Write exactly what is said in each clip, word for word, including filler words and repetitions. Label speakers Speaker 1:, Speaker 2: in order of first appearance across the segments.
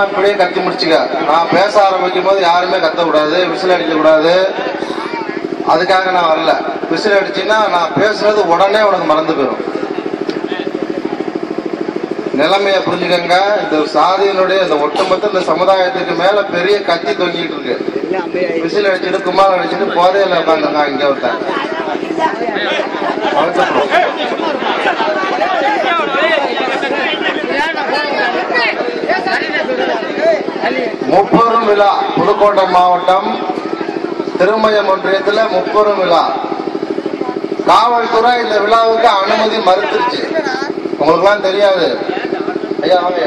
Speaker 1: பேசுறவங்களாம் இப்படியே கத்தி முடிச்சுக்க. நான் பேச ஆரம்பிக்கும் போது யாருமே கத்த கூடாது, விசில் அடிக்க கூடாது. அதுக்காக நான் வரல. விசில் அடிச்சுன்னா நான் பேசுறது உடனே உனக்கு மறந்து போயிடும். நிலைமைய புரிஞ்சுக்கங்க. இந்த சாதியினுடைய இந்த ஒட்டுமொத்த இந்த சமுதாயத்துக்கு மேல பெரிய கத்தி தொங்கிட்டு இருக்கு. விசில் அடிச்சுட்டு குமார் அடிச்சுட்டு போதையில உட்காந்துருக்கான் இங்க ஒருத்தன். முப்பெரும் விழா புதுக்கோட்டை மாவட்டம் திருமயம் ஒன்றியத்துல முப்பெரும் விழா. காவல்துறை இந்த விழாவுக்கு அனுமதி மறுத்துருச்சு. உங்களுக்கு எல்லாம் தெரியாது. ஐயா வாங்க.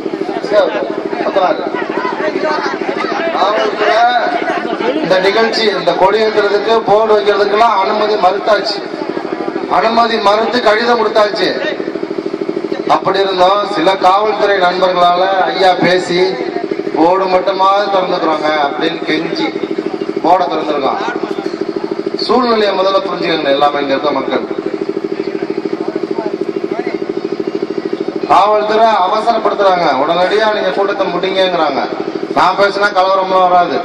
Speaker 1: காவல்துறை இந்த நிகழ்ச்சி இந்த கொடியேற்றுறதுக்கு போர்டு வைக்கிறதுக்கெல்லாம் அனுமதி மறுத்தாச்சு. அனுமதி மறுத்து கடிதம் கொடுத்தாச்சு. அப்படி இருந்தோம் சில காவல்துறை நண்பர்களால ஐயா பேசி போர்டு மட்டுமாவது திறந்துக்கிறாங்க அப்படின்னு கெஞ்சி போர்டை திறந்துருக்கான். சூழ்நிலையை முதல்ல புரிஞ்சுக்கங்க எல்லாமே இங்க இருக்க மக்கள். காவல்துறை அவசரப்படுத்துறாங்க. உடனடியா நீங்க கூட்டத்தை முடிங்கிறாங்க. நான் பேசினா கலவரம்லாம் வராது.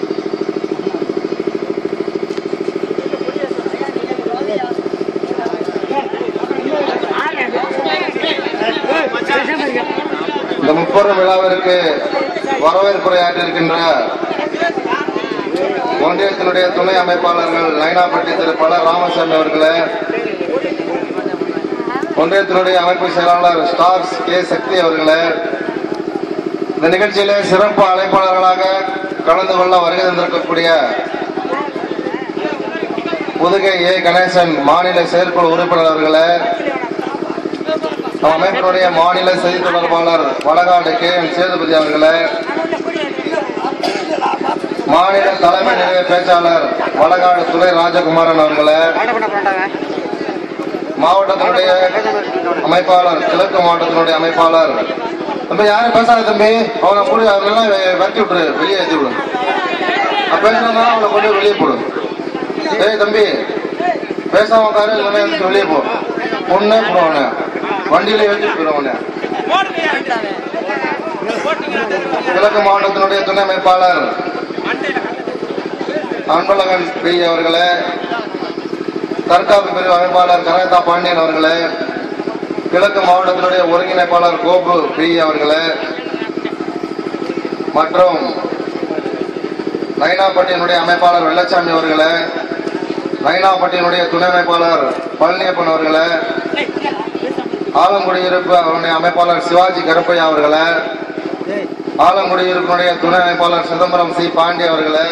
Speaker 1: இந்த முப்பெரும் விழாவிற்கு வரவேற்புரையாற்றிருக்கின்ற ஒன்றியத்தினுடைய துணை அமைப்பாளர்கள் நைனாப்பட்டி திரு பல ராமசாமி அவர்களே, ஒன்றியத்தினுடைய அமைப்பு செயலாளர் ஸ்டார்ஸ் கே சக்தி அவர்களே, இந்த நிகழ்ச்சியிலே சிறப்பு அழைப்பாளர்களாக கலந்து கொள்ள வருகை தந்திருக்கக்கூடிய புதுகை ஏ கணேசன் மாநில செயற்குழு உறுப்பினர் அவர்களே, அமைப்பினுடைய மாநில செய்தி தொடர்பாளர் வடகாடு கே என் சேதுபதி அவர்களே, மாநில தலைமை நிலைய பேச்சாளர் வடகாடு துணை ராஜகுமாரன் அவர்களே, மாவட்டத்தினுடைய அமைப்பாளர் கிழக்கு மாவட்டத்தினுடைய அமைப்பாளர் தம்பி யாரும் பேசாத தம்பி, அவனை கூட அவர்களெல்லாம் விரட்டி விட்டுரு, வெளியே ஏற்றி விடும். பேசுறதுனால அவனை கொண்டு வெளியே போடும். ஏய் தம்பி பேசாம உட்காரு, இல்லைன்னா வெளியே போ. பொண்ணே போடுவானே வண்டியில ஏற்றி போயிடுவானே. கிழக்கு மாவட்டத்தினுடைய துணை அமைப்பாளர் அன்பழகன் பி அவர்களே, தற்காப்பு பிரிவு அமைப்பாளர் கனகதா பாண்டியன் அவர்களே, கிழக்கு மாவட்டத்தினுடைய ஒருங்கிணைப்பாளர் கோபு பி அவர்களே, மற்றும் நைனாப்பட்டியினுடைய அமைப்பாளர் வெள்ளச்சாமி அவர்களே, நைனாப்பட்டியினுடைய துணை அமைப்பாளர் பழனியப்பன் அவர்களே, ஆலங்குடியிருப்பு அவருடைய அமைப்பாளர் சிவாஜி கருப்பையா அவர்களே, ஆலங்குடியிருப்பினுடைய துணை அமைப்பாளர் சிதம்பரம் சி பாண்டி அவர்களே,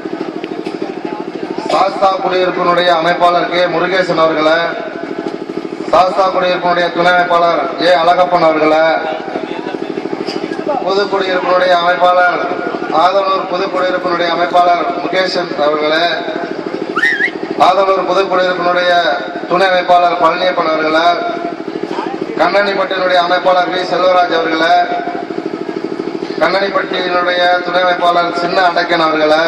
Speaker 1: சாஸ்தா குடியிருப்பினுடைய அமைப்பாளர் கே முருகேசன் அவர்களே, சாஸ்தா குடியிருப்பினுடைய துணை அமைப்பாளர் ஏ அழகப்பன் அவர்களே, புதுக்குடியிருப்பினுடைய அமைப்பாளர் ஆதனூர் புதுக்குடியிருப்பினுடைய அமைப்பாளர் முகேசன் அவர்களே, ஆதனூர் புதுக்குடியிருப்பினுடைய துணை அமைப்பாளர் பழனியப்பன் அவர்களே, கண்ணனிப்பட்டியினுடைய அமைப்பாளர் வி செல்வராஜ் அவர்களே, கண்ணனிப்பட்டியினுடைய துணை அமைப்பாளர் சின்ன அடக்கன் அவர்களே,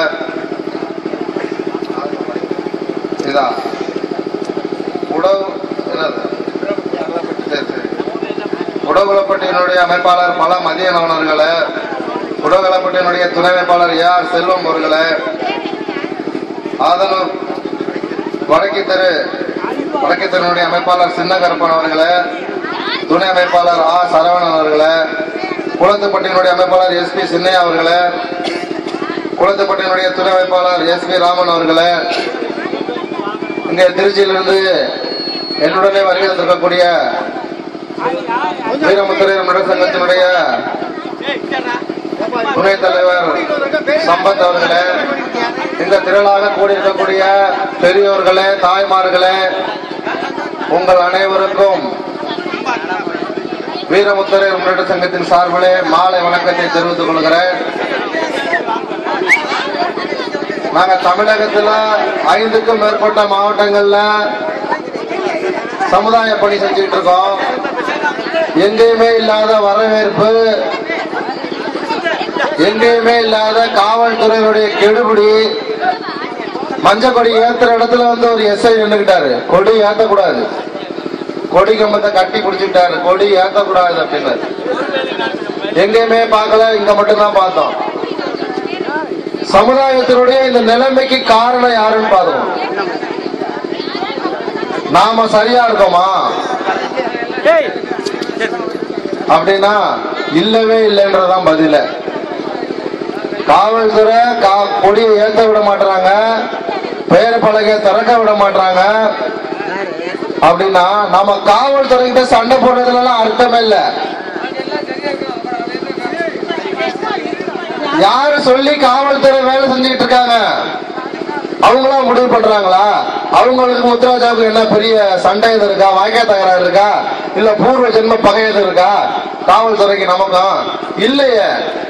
Speaker 1: இதான் உடவு உடகுலப்பட்டியினுடைய அமைப்பாளர் பல மதியனவன் அவர்களே, உடகுலப்பட்டியினுடைய துணை அமைப்பாளர் ஏ ஆர் செல்வம் அவர்களே, ஆதனூர் வடக்கு தெரு வடக்கு தெருனுடைய அமைப்பாளர் சின்ன கருப்பன் அவர்களே, துணை அமைப்பாளர் ஆ சரவணன் அவர்களே, குளத்துப்பட்டியினுடைய அமைப்பாளர் எஸ் பி சின்னையா அவர்களே, குளத்துப்பட்டியினுடைய துணை அமைப்பாளர் எஸ் பி ராமன் அவர்களே, இங்கே திருச்சியிலிருந்து என்னுடனே வருகை தந்திருக்கக்கூடிய வீரமுத்தரையர் நட சங்கத்தினுடைய துணைத் தலைவர் சம்பத் அவர்களே, இந்த திரளாக கூடியிருக்கக்கூடிய பெரியோர்களே, தாய்மார்களே, உங்கள் அனைவருக்கும் வீரமுத்தரையர் முன்னேற்ற சங்கத்தின் சார்பிலே மாலை வணக்கத்தை தெரிவித்துக் கொள்கிறேன். நாங்க தமிழகத்துல ஐந்துக்கும் மேற்பட்ட மாவட்டங்கள்ல சமுதாய பணி செஞ்சுட்டு இருக்கோம். எங்கேயுமே இல்லாத வரவேற்பு, எங்கேயுமே இல்லாத காவல்துறையினுடைய கெடுபிடி. மஞ்சள் கொடி ஏத்துற இடத்துல வந்து ஒரு எஸ்ஐ நின்றுகிட்டாரு. கொடி ஏத்தக்கூடாது, கொடி கம்பத்தை கட்டி பிடிச்சுட்டாரு, கொடி ஏத்தக்கூடாது அப்படின்னு. எங்கேயுமே பார்க்கல, இங்க மட்டும்தான் பார்த்தோம். சமுதாயத்தினுடைய இந்த நிலைமைக்கு காரணம் யாருன்னு பாருங்க. நாம சரியா இருக்கோமா அப்படின்னா இல்லவே இல்லைன்றதான் பதில. காவல்துறை கொடியை ஏற்ற விட மாட்டாங்க, பெயர் பலகை திறக்க விட மாட்டாங்க. அப்படின்னா நம்ம காவல்துறை கிட்ட சண்டை போடுறதுல எல்லாம் அர்த்தமே இல்ல. யாரு சொல்லி காவல்துறை வேலை செஞ்சுட்டு இருக்காங்க? அவங்களா முடிவு பண்றாங்களா? அவங்களுக்கு முத்துராஜாவுக்கு என்ன பெரிய சண்டை எது இருக்கா? வாய்க்கா தகராறு இருக்கா? இல்ல பூர்வ ஜென்ம பகை எது இருக்கா காவல்துறைக்கு? நமக்கும் இல்லையே.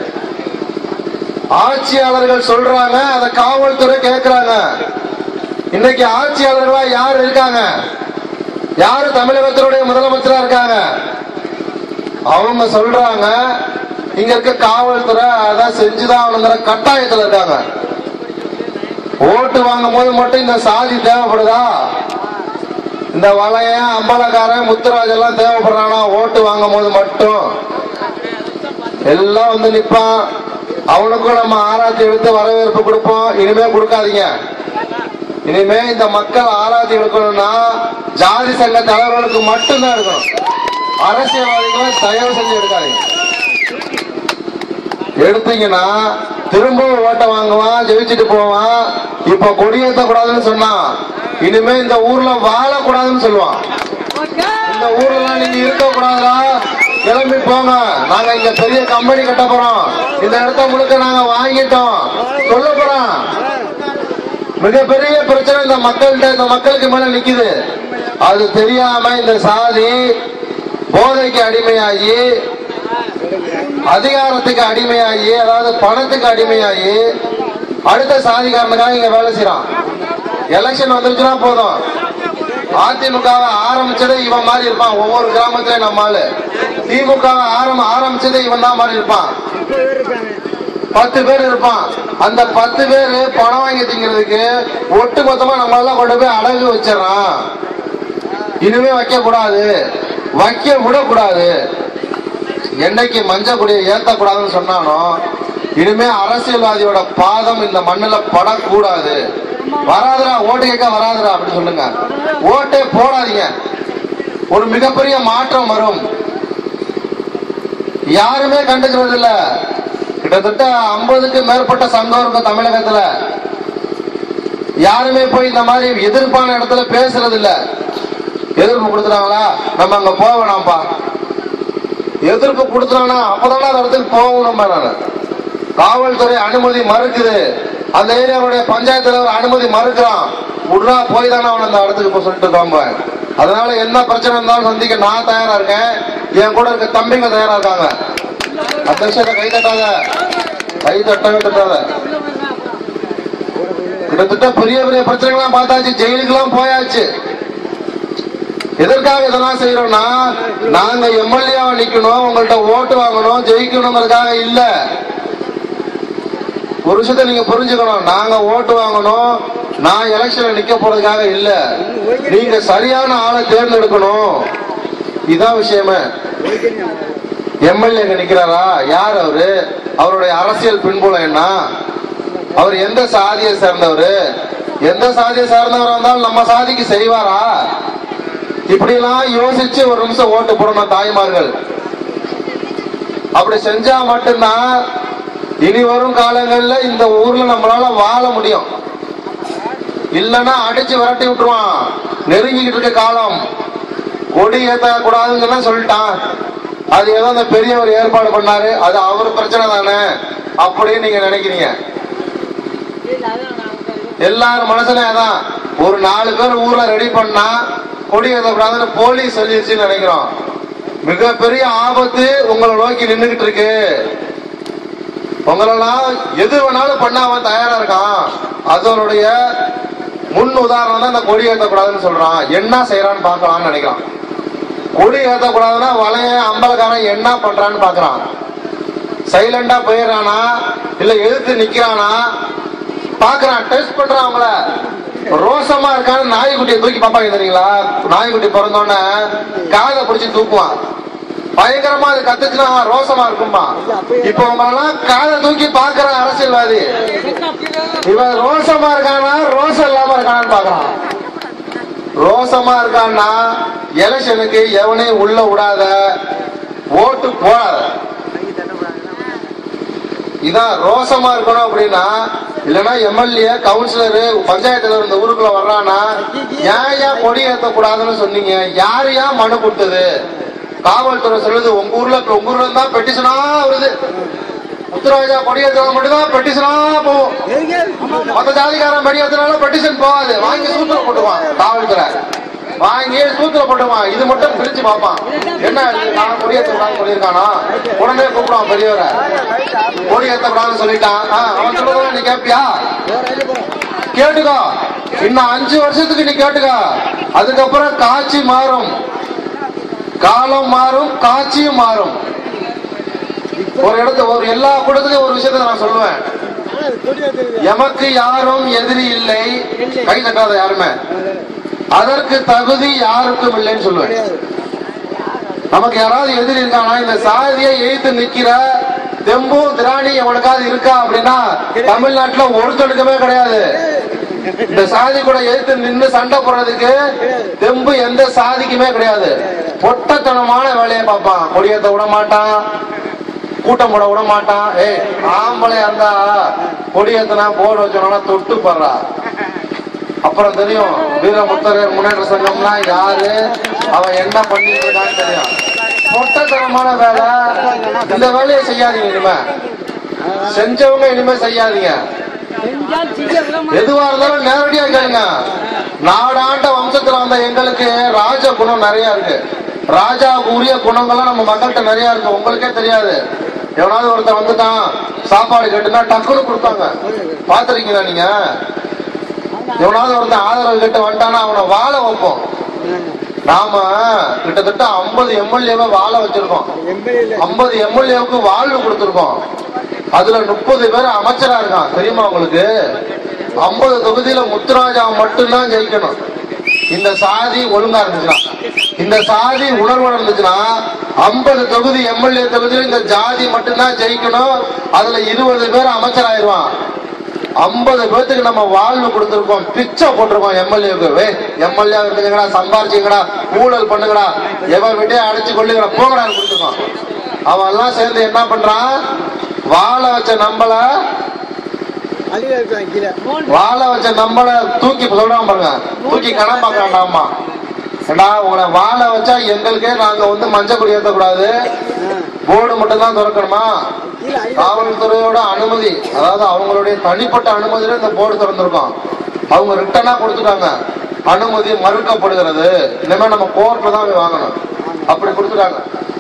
Speaker 1: ஆட்சியாளர்கள் சொல்றாங்க, அத காவல்துறை கேட்கிறாங்க. இன்னைக்கு ஆட்சியாளர்களா யாரு இருக்காங்க? யாரு தமிழகத்தினுடைய முதலமைச்சரா இருக்காங்க? அவங்க சொல்றாங்க, இங்க இருக்க காவல்துறை அதான் செஞ்சுதான் அவனுங்கிற கட்டாயத்துல இருக்காங்க. ஓட்டு வாங்கும் போது மட்டும் இந்த சாதி தேவைப்படுதா? இந்த வளைய அம்பலக்காரன் முத்துராஜ் எல்லாம் தேவைப்படுறானா? ஓட்டு வாங்கும் போது மட்டும் எல்லாம் வந்து நிப்பான். அவனுக்கும் நம்ம ஆராய்ச்சி எடுத்து வரவேற்பு கொடுப்போம். இனிமே கொடுக்காதீங்க. இனிமே இந்த மக்கள் ஆராய்ச்சி எடுக்கணும்னா ஜாதி சங்க தலைவர்களுக்கு மட்டும்தான் எடுக்கணும். அரசியல்வாதிகளை தயவு செஞ்சு எடுக்காதீங்க. எடுத்தீங்கன்னா திரும்ப ஓட்ட வாங்குவான், ஜெயிச்சுட்டு போவான். இப்ப கொடியேற்ற கூடாதுன்னு சொன்னான், இனிமே இந்த ஊர்ல வாழக்கூடாதுன்னு சொல்லுவான். இந்த ஊர்ல நீங்க இருக்க கூடாதா, கிளம்பி போங்க, நாங்க இங்க பெரிய கம்பெனி கட்ட போறோம், இந்த இடத்த முழுக்க நாங்க வாங்கிட்டோம் சொல்ல போறோம். மிகப்பெரிய பிரச்சனை இந்த மக்கள்கிட்ட, இந்த மக்களுக்கு மேல நிக்குது. அது தெரியாம இந்த சாதி போதைக்கு அடிமையாகி, அதிகாரத்துக்கு அடிமையாகி, அதாவது பணத்துக்கு அடிமையாகி அடுத்த சாதிக்காரனுக்காக இங்க வேலை செய்யறான். எலெக்ஷன் வந்துருச்சுன்னா போதும், அதிமுகவை ஆரம்பிச்சதே இவன் மாதிரி இருப்பான். ஒவ்வொரு கிராமத்திலையும் நம்மால திமுகவை ஆரம்ப ஆரம்பிச்சதே இவன் தான் மாதிரி இருப்பான். பத்து பேர் இருப்பான். அந்த பத்து பேரு பணம் வாங்கி திங்கிறதுக்கு ஒட்டு மொத்தமா நம்மளால கொண்டு போய் அடகு வச்சிடறான். இனிமே வைக்க கூடாது, வைக்க விடக்கூடாது. என்னைக்கு மஞ்சள் கொடியை ஏத்தக்கூடாதுன்னு சொன்னானோ, இனிமே அரசியல்வாதியோட பாதம் இந்த மண்ணுல படக்கூடாது. வராதுரா, ஓட்டு கேட்க வராதுரா அப்படின்னு சொல்லுங்க. ஓட்டே போடாதீங்க. ஒரு மிகப்பெரிய மாற்றம் வரும். யாருமே கண்டுக்கிறது இல்ல. கிட்டத்தட்ட ஐம்பதுக்கு மேற்பட்ட சங்கம் இருக்கும் தமிழகத்துல. யாருமே போய் இந்த மாதிரி எதிர்ப்பான இடத்துல பேசுறது இல்ல. எதிர்ப்பு கொடுத்துறாங்களா, நம்ம அங்க போக வேணாம்ப்பா. எதிர்ப்பு கொடுத்துறானா அப்பதானே அந்த இடத்துக்கு போகணும். நான் காவல்துறை அனுமதி மறுக்குது, அந்த ஏரியாவுடைய பஞ்சாயத்து தலைவர் அனுமதி மறுக்கிறான். உடனே போய் தானே அவன் அந்த இடத்துக்கு சொல்லிட்டு இருக்காங்க. அதனால என்ன பிரச்சனை இருந்தாலும் சந்திக்க நான் தயாரா இருக்கேன். என் கூட இருக்க தம்பிங்க தயாரா இருக்காங்க. அந்த விஷயத்தை கை தட்டாத, கை தட்டவே தட்டாத. கிட்டத்தட்ட பெரிய பெரிய பிரச்சனைகள்லாம் பார்த்தாச்சு, ஜெயிலுக்கு எல்லாம் போயாச்சு. எதற்காக இதெல்லாம் செய்யறோம்னா, நாங்க எம்எல்ஏவா நிக்கணும், உங்கள்ட்ட ஓட்டு வாங்கணும், ஜெயிக்கணுங்கிறதுக்காக இல்ல. ஒரு விஷயத்தை நீங்க புரிஞ்சுக்கணும், நாங்க ஓட்டு வாங்கணும், நான் எலெக்ஷன்ல நிக்க போறதுக்காக இல்ல. நீங்க சரியான ஆளை தேர்ந்தெடுக்கணும், இதான் விஷயமே. எம்எல்ஏ நிக்கிறாரா, யார் அவரு, அவருடைய அரசியல் பின்புலம் என்ன, அவர் எந்த சாதியை சேர்ந்தவர், எந்த சாதியை சேர்ந்தவர் வந்தாலும் நம்ம சாதிக்கு செய்வாரா, இப்படி எல்லாம் யோசிச்சு ஒரு நிமிஷம் ஓட்டு போடணும் தாய்மார்கள். அப்படி செஞ்சா மட்டும்தான் இனி வரும் காலங்கள்ல இந்த ஊர்ல நம்மளால வாழ முடியும். இல்லன்னா அடிச்சு விரட்டி விட்டுருவான். நெருங்கிக்கிட்டு இருக்க காலம். கொடி ஏத்த கூடாதுன்னு சொல்லிட்டான். அது ஏதோ அந்த பெரியவர் ஏற்பாடு பண்ணாரு, அது அவர் பிரச்சனை தானே அப்படின்னு நீங்க நினைக்கிறீங்க. எல்லாரும் மனசுல அதான், ஒரு நாலு பேர் ஊர்ல ரெடி பண்ணா கொடி ஏற்றக்கூடாதுன்னு போலீஸ் சொல்லிடுச்சுன்னு நினைக்கிறோம். மிகப்பெரிய ஆபத்து உங்களை நோக்கி நின்றுகிட்டு இருக்கு. உங்களெல்லாம் எது வேணாலும் பண்ண அவன் தயாரா இருக்கான். அதனுடைய முன் உதாரணம் தான் இந்த கொடி ஏற்றக்கூடாதுன்னு சொல்றான். என்ன செய்யறான்னு பாக்கலாம்னு நினைக்கிறான். கொடி ஏற்றக்கூடாதுன்னா வளைய அம்பலக்காரன் என்ன பண்றான்னு பாக்குறான். சைலண்டா போயிடறானா இல்ல எதிர்த்து நிக்கிறானா பாக்குறான், டெஸ்ட் பண்றான். அவங்கள ரோசமா இருக்கான்னு நாய்க்குட்டியை தூக்கி பாப்பாங்க தெரியுங்களா? நாய்க்குட்டி பிறந்தோடனே காதை பிடிச்சி தூக்குவான். பயங்கரமா அது கத்துச்சுன்னா ரோசமா இருக்கும்பா. இப்ப உங்களெல்லாம் காதை தூக்கி பாக்குற அரசியல்வாதி இவன் ரோசமா இருக்கானா ரோசம் இல்லாம இருக்கானான்னு பாக்குறான். ரோசமா இருக்கான்னா எலெக்ஷனுக்கு எவனையும் உள்ள விடாத, ஓட்டு போடாத. இதான் ரோசமா இருக்கணும். அப்படின்னா இல்லன்னா எம்எல்ஏ கவுன்சிலரு பஞ்சாயத்துல இருந்த ஊருக்குள்ள வர்றானா ஏன் ஏன் கொடி ஏற்ற கூடாதுன்னு சொன்னீங்க? யாரு ஏன் மனு கொடுத்தது? காவல்துறை சொல்லுது உங்க ஊர்ல உங்க ஊர்ல இருந்தா பெட்டிஷனா வருது. முத்துராஜா கொடியேற்றா மட்டும்தான் பெட்டிஷனா போகும். மத்த ஜாதிகாரன் கொடியேற்றனால பெட்டிஷன் போகாது. வாங்கி சூத்திர போட்டுவான் காவல்துறை, வாங்கி சூத்திர போட்டுவான். இது மட்டும் பிரிச்சு பார்ப்பான். என்ன நான் கொடியேற்றக்கூடாதுன்னு சொல்லியிருக்கானா உடனே கூப்பிடுவான் பெரியவரை. கொடியேற்றக்கூடாதுன்னு சொல்லிட்டான். அவன் சொல்றதா நீ கேட்பியா? கேட்டுக்கோ. இன்னும் அஞ்சு வருஷத்துக்கு நீ கேட்டுக்கோ. அதுக்கப்புறம் காட்சி மாறும், காலம் மாறும், காட்சியும் மாறும். ஒரு இடத்துல ஒரு எல்லா கூட்டத்திலையும் ஒரு விஷயத்த நான் சொல்லுவேன். எமக்கு யாரும் எதிரி இல்லை, கை தட்டாத யாருமே. அதற்கு தகுதி யாருக்கும் இல்லைன்னு சொல்லுவேன். நமக்கு யாராவது எதிரி இருக்கானா? இந்த சாதியை எய்த்து நிக்கிற தெம்பும் திராணி எவனுக்காவது இருக்கா அப்படின்னா தமிழ்நாட்டுல ஒருத்தனுக்குமே கிடையாது. இந்த சாதி கூட எதிர்த்து நின்று சண்டை போடுறதுக்கு தெம்பு எந்த சாதிக்குமே கிடையாது. பொட்டத்தனமான வேலையை பார்ப்பான். கொடியேற்ற விட மாட்டான், கூட்டம் போட விட மாட்டான். ஏய் ஆம்பளையா இருந்தா கொடியேத்தனா போர்டு வச்சோம்னா தொட்டு போடுறா. அப்புறம் தெரியும் வீர முத்தரையர் முன்னேற்ற சங்கம்னா யாரு, அவன் என்ன பண்ணிட்டு இருக்கான்னு தெரியும். பொட்டத்தனமான வேலை. இந்த வேலையை செய்யாதீங்க. இனிமே செஞ்சவங்க இனிமே செய்யாதீங்க. எதுவா இருந்தாலும் நேரடியா கேளுங்க. நாடாண்ட வம்சத்துல வந்த எங்களுக்கு ராஜ குணம் நிறைய இருக்கு. ராஜாவுக்கு உரிய குணங்கள்லாம் நம்ம மக்கள்கிட்ட நிறைய இருக்கு. உங்களுக்கே தெரியாது. எவனாவது ஒருத்தன் வந்துட்டான் சாப்பாடு கேட்டுனா டக்குனு கொடுப்பாங்க. பாத்துருக்கீங்களா நீங்க? எவனாவது ஒருத்தன் ஆதரவு கேட்டு வந்துட்டானா அவனை வாழ வைப்போம். நாம கிட்டத்தட்ட ஐம்பது எம்எல்ஏவை வாழ வச்சிருக்கோம். ஐம்பது எம்எல்ஏவுக்கு வாழ்வு கொடுத்திருக்கோம். அதுல முப்பது பேர் அமைச்சரா இருக்கான். தெரியுமா உங்களுக்கு? ஐம்பது தொகுதியில முத்துராஜா மட்டும்தான் ஜெயிக்கணும். இந்த சாதி ஒழுங்கா இருந்துச்சுன்னா, இந்த சாதி உணர்வு இருந்துச்சுன்னா ஐம்பது தொகுதி எம்எல்ஏ தொகுதியில இந்த ஜாதி மட்டும்தான் ஜெயிக்கணும். அதுல இருபது பேர் அமைச்சராயிருவான். ஐம்பது பேருக்கு நம்ம வாழ்வு கொடுத்திருக்கோம், பிச்சை போட்டிருக்கோம் எம்எல்ஏவுக்கு. எம்எல்ஏ இருந்துங்கடா, சம்பாரிச்சுங்கடா, ஊழல் பண்ணுங்கடா, எவன் விட்டே அடைச்சு கொள்ளுங்கடா, போங்கடா கொடுத்துருக்கோம். அவன் எல்லாம் சேர்ந்து என்ன பண்றான்? வாழ வச்ச நம்மள வாழ வச்ச நம்மள தூக்கி சொல்றான் பாருங்க, தூக்கி கடன் பார்க்கறான்டாமா. ஏண்டா உங்களை வாழ வச்சா எங்களுக்கே நாங்க வந்து மஞ்சள் கொடி ஏற்றக்கூடாது, போர்டு மட்டும் தான் திறக்கணுமா? காவல்துறையோட அனுமதி, அதாவது அவங்களுடைய தனிப்பட்ட அனுமதியில இந்த போர்டு திறந்திருக்கோம். அவங்க ரிட்டனா கொடுத்துட்டாங்க, அனுமதி மறுக்கப்படுகிறது, இனிமே நம்ம கோர்ட்ல தான் போய் வாங்கணும், அப்படி கொடுத்துட்டாங்க.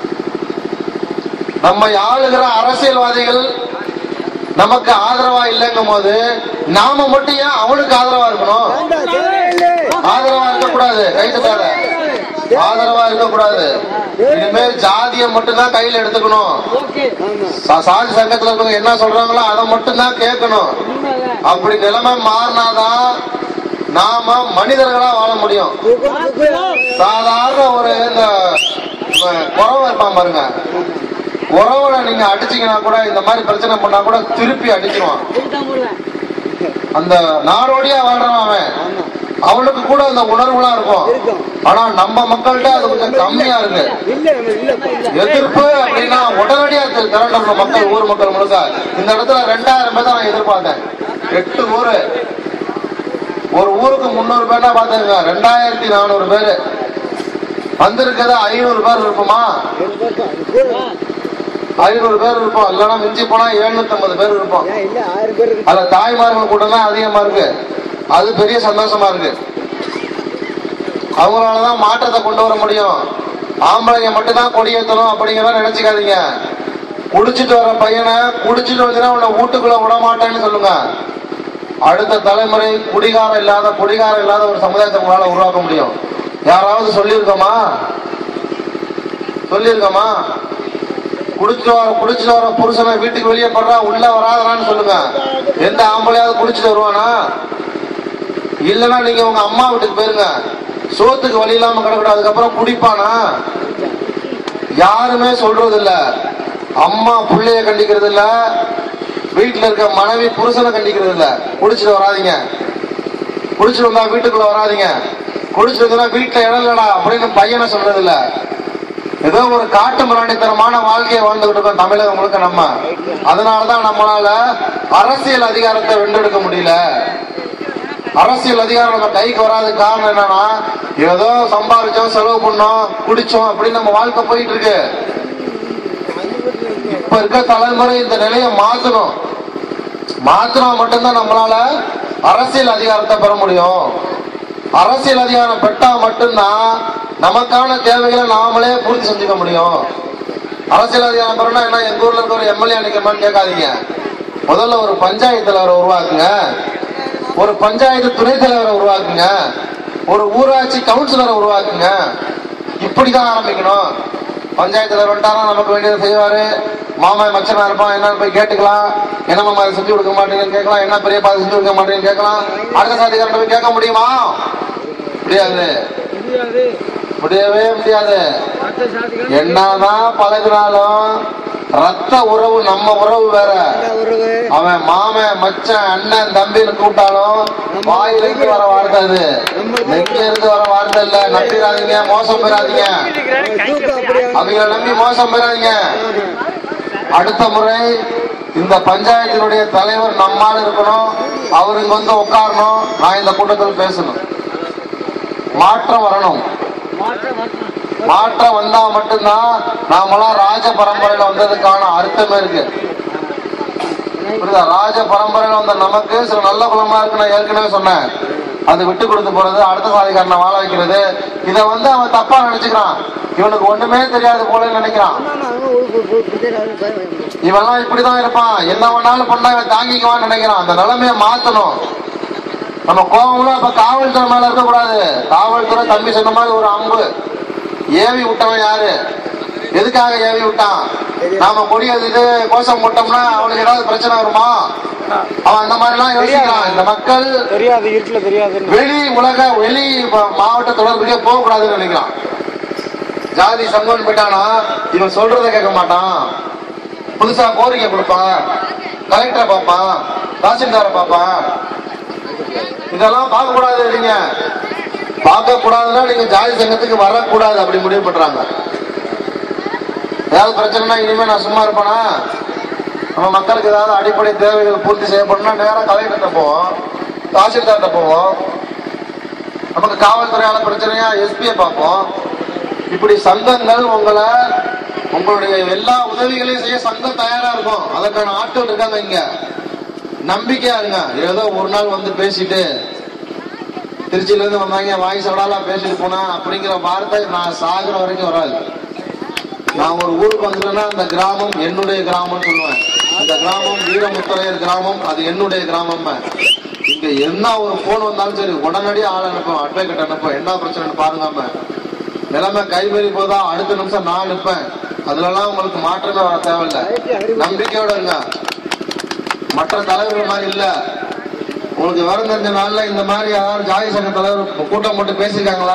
Speaker 1: நம்ம ஆளுகிற அரசியல்வாதிகள் நமக்கு ஆதரவா இல்லைங்கும் போது நாம மட்டும் ஏன் அவனுக்கு ஆதரவா இருக்கணும்? ஆதரவா இருக்கக்கூடாது, கைதுக்காக ஆதரவா இருக்கக்கூடாது. இனிமேல் ஜாதியை மட்டும்தான் கையில எடுத்துக்கணும். சாதி சங்கத்துல இருக்கவங்க என்ன சொல்றாங்களோ அதை மட்டும்தான் கேட்கணும். அப்படி நிலைமை மாறினாதான் நாம மனிதர்களா வாழ முடியும். சாதாரண ஒரு இந்த குறவை இருப்பான் பாருங்க, உறவுல நீங்க அடிச்சீங்கன்னா கூட இந்த மாதிரி பிரச்சனை பண்ணா கூட திருப்பி அடிச்சிருவான். அந்த நாடோடியா வாழ்றான் அவன், அவனுக்கு கூட அந்த உணர்வுலாம் இருக்கும். ஆனா நம்ம மக்கள்கிட்ட அது கொஞ்சம் கம்மியா இருக்கு. எதிர்ப்பு அப்படின்னா உடனடியா திரண்ட மக்கள், ஊர் மக்கள் முழுக்க. இந்த இடத்துல ரெண்டாயிரம் பேர் தான் நான் எதிர்பார்த்தேன். எட்டு ஊரு, ஒரு ஊருக்கு முன்னூறு பேர் தான் பாத்துங்க, ரெண்டாயிரத்தி நானூறு பேரு வந்திருக்கிறது. ஐநூறு பேர் இருப்போமா? ஐநூறு பேர் இருப்போம், இல்லைன்னா மிஞ்சி போனா எழுநூத்தி ஐம்பது பேர் இருப்போம். அதுல தாய்மார்கள் கூட்டம் தான் அதிகமா இருக்கு. அது பெரிய சந்தோஷமா இருக்கு. அவங்களாலதான் மாற்றத்தை கொண்டு வர முடியும். ஆம்பளைங்க மட்டும்தான் கொடியேற்றணும் அப்படிங்கிறத நினைச்சுக்காதீங்க. குடிச்சிட்டு வர பையனை குடிச்சிட்டு வந்துன்னா உன்னை வீட்டுக்குள்ள விட மாட்டேன்னு சொல்லுங்க. அடுத்த தலைமுறை குடிகாரம் இல்லாத குடிகாரம் இல்லாத ஒரு சமுதாயத்தை உங்களால உருவாக்க முடியும். யாராவது சொல்லியிருக்கோமா? சொல்லியிருக்கோமா? குடிச்சிட்டு வர குடிச்சிட்டு வர புருஷனை வீட்டுக்கு வெளியே படுறா, உள்ள வராதரான்னு சொல்லுங்க. எந்த ஆம்பளையாவது குடிச்சிட்டு வருவானா? இல்லைன்னா நீங்க உங்க அம்மா வீட்டுக்கு போயிருங்க, சோத்துக்கு வழி இல்லாம கிடக்கூடாது. அதுக்கப்புறம் குடிப்பானா? யாருமே சொல்றது இல்ல. அம்மா பிள்ளைய கண்டிக்கிறது இல்ல, வீட்டுல இருக்க மனைவி புருஷனை கண்டிக்கிறது இல்ல. குடிச்சிட்டு வராதிங்க, குடிச்சிட்டு வந்தா வீட்டுக்குள்ள வராதிங்க, குடிச்சிட்டு வந்தா வீட்டுல இடம் இல்லடா அப்படின்னு பையனை சொல்றது இல்ல. ஏதோ ஒரு காட்டு மிராண்டித்தனமான வாழ்க்கையை வாழ்ந்துகிட்டு இருக்கோம் தமிழகம் முழுக்க நம்ம. அதனாலதான் நம்மளால அரசியல் அதிகாரத்தை வென்றெடுக்க முடியல. அரசியல் அதிகாரம் நம்ம கைக்கு வராது. காரணம் என்னன்னா, ஏதோ சம்பாதிச்சோம், செலவு பண்ணோம், குடிச்சோம் அப்படின்னு நம்ம வாழ்க்கை போயிட்டு இருக்கு. இப்ப இருக்க தலைமுறை இந்த நிலையை மாத்தணும். மாத்தினா மட்டும்தான் நம்மளால அரசியல் அதிகாரத்தை பெற முடியும். அரசியல் அதிகாரம் பெற்றா மட்டும்தான் நமக்கான தேவைகளை நாமளே பூர்த்தி செஞ்சுக்க முடியும். அரசியல் அதிகாரம் பெறணும் என்ன, எங்க ஊர்ல இருக்க ஒரு எம்எல்ஏ நினைக்கிறோம்னு கேட்காதீங்க. முதல்ல ஒரு பஞ்சாயத்து தலைவரை உருவாக்குங்க, ஒரு பஞ்சாயத்து துணைத் தலைவரை உருவாக்குங்க, ஒரு ஊராட்சி கவுன்சிலரை உருவாக்குங்க. இப்படிதான் ஆரம்பிக்கணும். பஞ்சாயத்து தலைவர் வந்துட்டாரா நமக்கு வேண்டியதை செய்வாரு, மாமா மச்சனா இருப்பான், என்னன்னு போய் கேட்டுக்கலாம். என்ன மாமா அதை செஞ்சு கொடுக்க மாட்டேங்கன்னு கேட்கலாம், என்ன பெரிய பாதை செஞ்சு கொடுக்க மாட்டேங்கன்னு கேட்கலாம். அடுத்த சாதிக்காரன் போய் கேட்க முடியுமா? முடியாது, முடியவே முடியாது. என்னதான் பழகினாலும் ரத்த உறவு நம்ம உறவு வேற. அவன் மாமன் மச்சன் அண்ணன் தம்பின்னு கூப்பிட்டாலும் வாயிலிருந்து வர வார்த்தை, அது நெஞ்சில இருந்து வர வார்த்தை இல்ல. நம்பிடாதீங்க, மோசம் பெறாதீங்க, அவங்களை நம்பி மோசம் பெறாதீங்க. அடுத்த முறை இந்த பஞ்சாயத்தினுடைய தலைவர் நம்மால இருக்கணும், அவருக்கு வந்து உட்காரணும், நான் இந்த கூட்டத்தில் பேசணும். மாற்றம் வரணும். மாற்றம் வந்தா மட்டும்தான் நாமெல்லாம் ராஜ பரம்பரையில வந்ததுக்கான அர்த்தமே இருக்கு. ராஜ பரம்பரையில வந்த நமக்கு சில நல்ல குணமா இருக்கு, நான் ஏற்கனவே சொன்னேன். அது விட்டு கொடுத்து போறது, அடுத்த சாதிக்காரனை வாழ வைக்கிறது, இத வந்து அவன் தப்பா நினைச்சுக்கிறான். இவனுக்கு ஒண்ணுமே தெரியாது போல நினைக்கிறான். இவெல்லாம் இப்படிதான் இருப்பான், என்ன வேணாலும் பண்ணா இவன் தாங்கிக்குவான்னு நினைக்கிறான். அந்த நிலைமையை மாத்தணும். நம்ம கோபம்லாம் இப்ப காவல்துறை மேல இருக்க கூடாது. காவல்துறை தம்பி சொன்ன மாதிரி ஒரு அம்பு ஏவி விட்டவன் யாரு, எதுக்காக ஏவி விட்டான்? நாம கொடி எழுதிட்டு கோஷம் போட்டோம்னா அவனுக்கு ஏதாவது பிரச்சனை வருமா? அவன் அந்த மாதிரி எல்லாம் யோசிக்கிறான். இந்த மக்கள் தெரியாது, இருட்டுல தெரியாது, வெளி உலக வெளி மாவட்ட தொடர்புக்கே போக கூடாதுன்னு நினைக்கிறான். ஜாதி சங்கம்னு போயிட்டானா இவன் சொல்றதை கேட்க மாட்டான். புதுசா கோரிக்கை கொடுப்பான், கலெக்டரை பார்ப்பான், தாசில்தாரை பார்ப்பான். இதெல்லாம் பார்க்க கூடாது. நீங்க பார்க்க கூடாதுன்னா நீங்க ஜாதி சங்கத்துக்கு வரக்கூடாது அப்படி முடிவு பண்றாங்க. ஏதாவது பிரச்சனைனா இனிமே நான் சும்மா இருப்பேனா? நம்ம மக்களுக்கு ஏதாவது அடிப்படை தேவைகள் பூர்த்தி செய்யப்படணும்னா நேரம் கலெக்டர்கிட்ட போவோம், தாசில்தார்கிட்ட போவோம். நமக்கு காவல்துறையால பிரச்சனையா எஸ்பியை பார்ப்போம். இப்படி சங்கங்கள் உங்களை உங்களுடைய எல்லா உதவிகளையும் செய்ய சங்கம் தயாரா இருக்கும். அதற்கான ஆட்கள் இருக்காங்க. இங்க நம்பிக்கையா இருங்க. ஏதோ ஒரு நாள் வந்து பேசிட்டு திருச்சியில இருந்து வந்தாங்க வாய் சவடாலாம் பேசிட்டு போனா அப்படிங்கிற வார்த்தை நான் சாகுற வரைக்கும் வராது. நான் ஒரு ஊருக்கு வந்துட்டேன்னா அந்த கிராமம் என்னுடைய கிராமம் சொல்லுவேன். அந்த கிராமம் வீரமுத்தரையர் கிராமம், அது என்னுடைய கிராமம். இங்க என்ன ஒரு போன் வந்தாலும் சரி உடனடியாக ஆள் அனுப்பேன், அட்வொகேட் அனுப்பேன், என்ன பிரச்சனை பாருங்க. நிலைமை கைவெறி போதா அடுத்த நிமிஷம் நான் நிற்பேன். அதுலலாம் உங்களுக்கு மாற்றமே வர தேவையில்லை. நம்பிக்கையோட இருங்க. மற்ற தலைவர்கள் மாதிரி இல்ல. உங்களுக்கு வரும் தெரிஞ்ச நாள்ல இந்த மாதிரி யாரும் ஜாதி சங்க தலைவர் கூட்டம் போட்டு பேசிருக்காங்களா?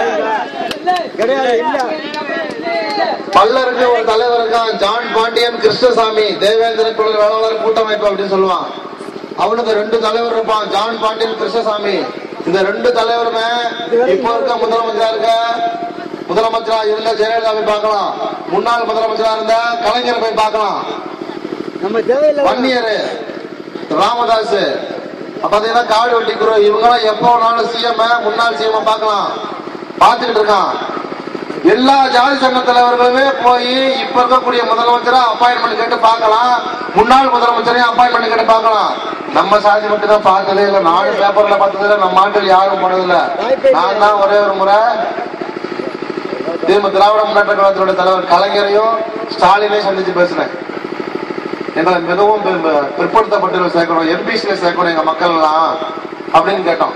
Speaker 1: பல்லருக்கு ஒரு தலைவர் இருக்கான், ஜான் பாண்டியன் கிருஷ்ணசாமி தேவேந்திர குழல் வேளாளர் கூட்டமைப்பு அப்படின்னு சொல்லுவான். அவனுக்கு ரெண்டு தலைவர் இருப்பான், ஜான் பாண்டியன் கிருஷ்ணசாமி. இந்த ரெண்டு தலைவருமே இப்போ இருக்க முதலமைச்சரா இருக்க முதலமைச்சரா இருந்த ஜெயலலிதா போய் பார்க்கலாம், முன்னாள் முதலமைச்சரா இருந்த கலைஞர் போய் பார்க்கலாம், வன்னியர் ராமதாஸ் பாத்தீங்கன்னா காடு வெட்டி குரு, இவங்கெல்லாம் எப்போ வேணாலும் சிஎம் முன்னாள் சிஎம் பார்க்கலாம், பார்த்துக்கிட்டு இருக்கான். எல்லா ஜாதி சங்க தலைவர்களுமே போய் இப்ப இருக்கக்கூடிய முதலமைச்சரா அப்பாயின்மெண்ட் கேட்டு பார்க்கலாம், முன்னாள் முதலமைச்சரையும் அப்பாயின்மெண்ட் கேட்டு பார்க்கலாம். நம்ம சாதி மட்டும் தான் பார்த்ததே இல்லை, நாலு பேப்பர்ல பார்த்தது இல்லை, நம்ம ஆட்கள் யாரும் போனதில்லை. நான் தான் ஒரே ஒரு முறை திமுக திராவிட முன்னேற்ற கழகத்தினுடைய தலைவர் கலைஞரையும் ஸ்டாலினையும் சந்திச்சு பேசினேன். எங்களை மிகவும் பிற்படுத்தப்பட்டு சேர்க்கணும், எம்பிசில சேர்க்கணும் எங்க மக்கள் எல்லாம் அப்படின்னு கேட்டோம்.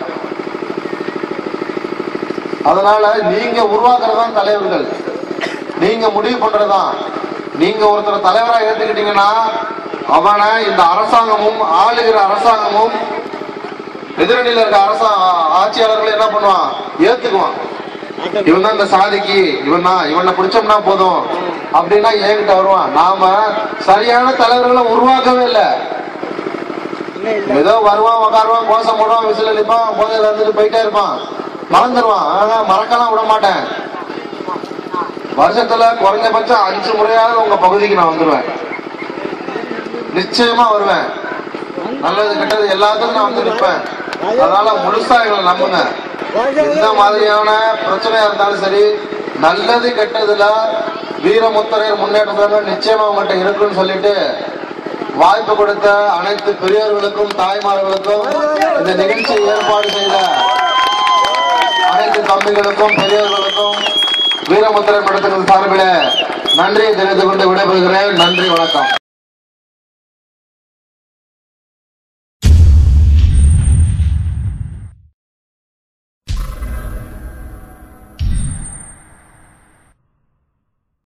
Speaker 1: அதனால நீங்க உருவாக்குறதுதான் தலைவர்கள், நீங்க முடிவு பண்றதுதான். நீங்க ஒருத்தர் தலைவரா ஏத்துக்கிட்டீங்கன்னா அவனை இந்த அரசாங்கமும் ஆளுகிற அரசாங்கமும் எதிரணியில இருக்க அரசு ஆட்சியாளர்கள் என்ன பண்ணுவான், ஏத்துக்குவான். இவன் தான் இந்த சாதிக்கு, இவன் தான், இவனை பிடிச்சோம்னா போதும் அப்படின்னா ஏகிட்ட வருவான். நாம சரியான தலைவர்களை உருவாக்கவே இல்லை. ஏதோ வருவான், உட்காருவான், கோஷம் போடுவான், விசில் அடிப்பான், போதையில இருந்துட்டு போயிட்டே இருப்பான், மறந்துடுவான். ஆனா மறக்கலாம் விட மாட்டேன். வருஷத்துல குறைஞ்சபட்சம் அஞ்சு முறையாவது உங்க பகுதிக்கு நான் வந்துடுவேன், நிச்சயமா வருவேன். நல்லது கெட்டது எல்லாத்துக்கும் நான் வந்து நிற்பேன். அதனால முழுசா எங்களை நம்புங்க. எந்த மாதிரியான பிரச்சனையா இருந்தாலும் சரி, நல்லது கெட்டதுல வீரமுத்தரையர் முன்னேற்ற நிச்சயமா உங்கள்கிட்ட இருக்குன்னு சொல்லிட்டு வாய்ப்பு கொடுத்த அனைத்து பெரியவர்களுக்கும் தாய்மார்களுக்கும் இந்த நிகழ்ச்சியை ஏற்பாடு செய்த அனைத்து தம்பிகளுக்கும் பெரியவர்களுக்கும் வீரமுத்தரையர் மன்றத்தின் சார்பில் நன்றியை தெரிவித்துக் கொண்டு விடைபெறுகிறேன். நன்றி, வணக்கம்.